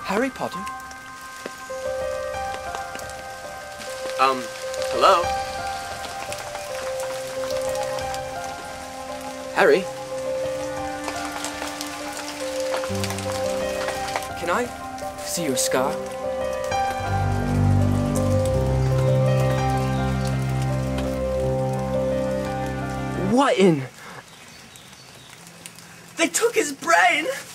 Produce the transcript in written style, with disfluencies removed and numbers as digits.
Harry Potter? Hello? Harry? Can I see your scar? What in? They took his brain!